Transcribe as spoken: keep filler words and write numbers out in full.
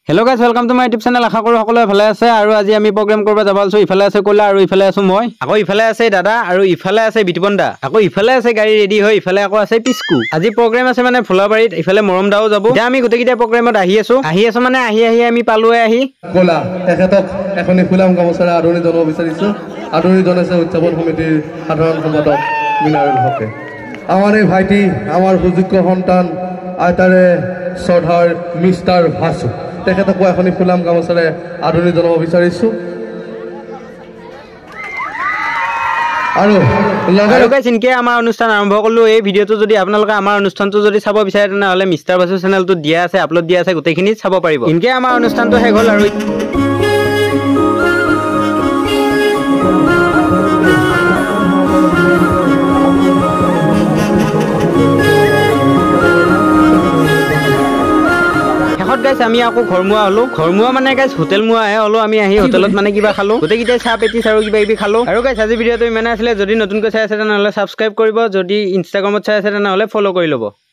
Hello guys, welcome to my YouTube channel. আশা কৰো সকলোৱে ভালে আছে আৰু আজি আমি প্ৰগ্ৰাম কৰিব যাব আছো। ইফালে আছে কলা আৰু ইফালে আছো মই। আকৌ ইফালে আছে দাদা আৰু ইফালে আছে বিটুপনদা। আকৌ ইফালে আছে গাড়ী ৰেডি হৈ ইফালে আকৌ আছে পিস্কু। আজি প্ৰগ্ৰাম আছে মানে ফুলাবাৰীত ইফালে মৰম দাও যাব। এতিয়া আমি গোটেইকিটা প্ৰগ্ৰামত আহি আছো। আহি আছো মানে আহি আহি আমি পালোৱে আহি। কলা তেখেতক এখনি ফুলাম গামোচাৰে আদৰণি জনাব বিচাৰিছো। আদৰণি জনাইছে উদযাপন সমিতিৰ সাধাৰণ সম্পাদক মিনাৰুল হকে। আমাৰ এই ভাইটি আমাৰ সুযোগ্য সন্তান আইতাৰে সৰ্দাৰ মিষ্টাৰ ভাসু তেখেতক এখনি ফুলাম গামোচাৰে আদৰণি জনাব বিচাৰিছো। আৰু আৰু গাইস ইনকে আমাৰ অনুষ্ঠান আৰম্ভ কৰিলো। এই ভিডিওটো যদি আপোনালোকে আমাৰ অনুষ্ঠানটো যদি চাব বিচাৰে তেনেহলে মিষ্টাৰ ভাসু চেনেলটো দিয়া আছে, আপলোড দিয়া আছে, গোটেইখিনি চাব পাৰিব। ইনকে আমাৰ অনুষ্ঠানটো শেষ হ'ল আৰু গাইস আমি আকৌ ঘৰমুৱা হলো। ঘৰমুৱা মানে গাইস হোটেল মুৱা হে হলো। আমি আহি হোটেলত মানে কিবা খালো। গোটেইকিটাই চাহ পেটিছ আৰু কিবা কিবি খালো। আৰু গাইস আজি ভিডিওটো ইমানে আছিলে। যদি নতুনকৈ চাই আছে তেনেহলে সাবস্ক্ৰাইব কৰিব। যদি ইনষ্টাগ্ৰামত চাই আছে তেনেহলে ফলো কৰি ল'ব।